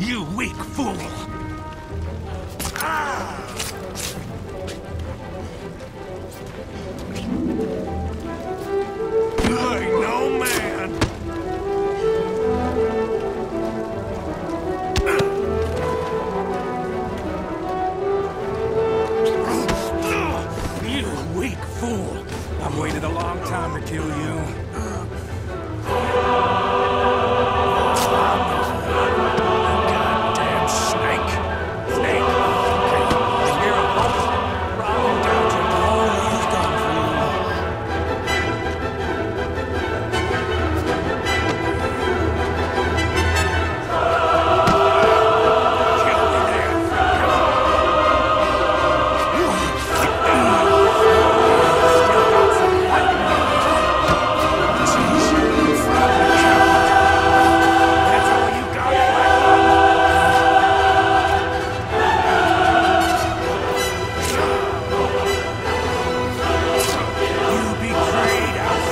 You weak fool! Ah! You ain't no man! You weak fool! I've waited a long time to kill you. Goddamn snake! Snake! If you're a boat, rob him down to all he's done for you. Kill me there! Still got some fight in you. Jeez, you fucking coward. That's all you got, you betrayed us.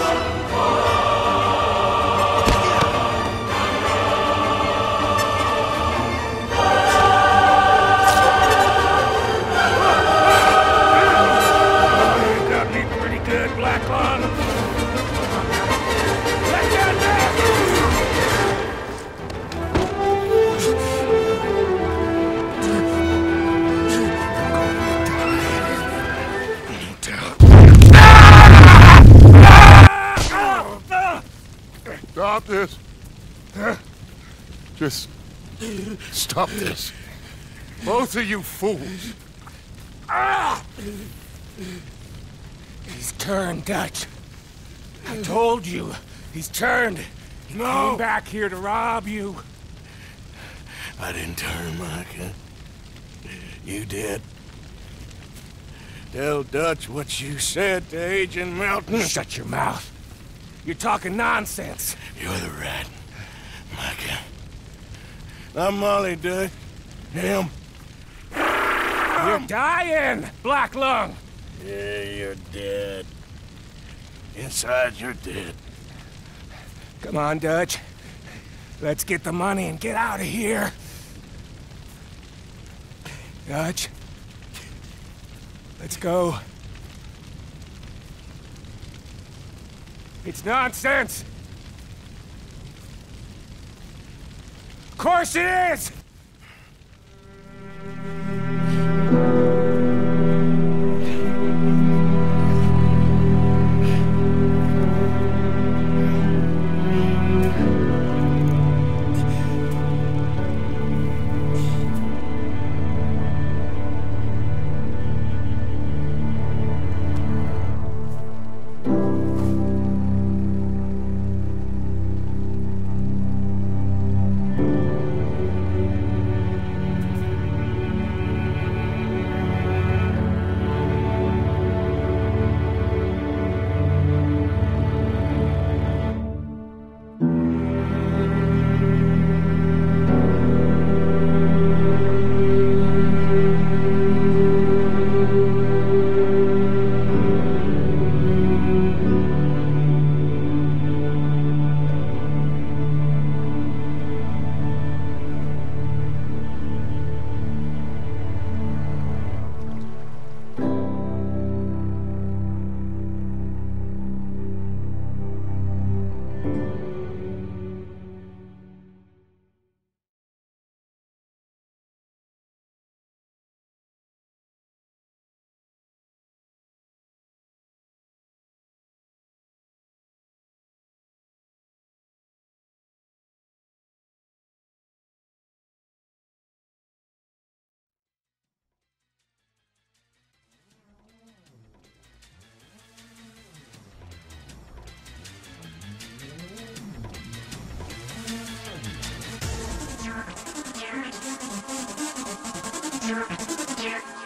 You got me pretty good, Black Lung. Let down there! Stop this. Just stop this. Both of you fools. He's turned, Dutch. I told you, he's turned. He came back here to rob you. I didn't turn, Micah. You did. Tell Dutch what you said to Agent Melton. Shut your mouth. You're talking nonsense. You're the rat, Micah. Not Molly, Dutch. Him. You're dying, Black Lung. Yeah, you're dead. Inside, you're dead. Come on, Dutch. Let's get the money and get out of here. Dutch. Let's go. It's nonsense. Of course it is! Yeah.